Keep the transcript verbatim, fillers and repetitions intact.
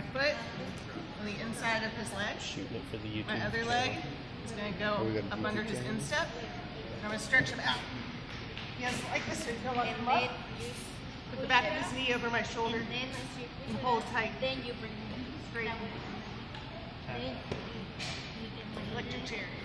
my foot on the inside of his leg. Shooting it for the YouTube. My other leg is going to go up under his instep. And I'm going to stretch him out. He has like this, so he's going to let him up. Put the back of his knee over my shoulder And then as you and hold tight. then you bring him Straight. down. Then you can Electric chair.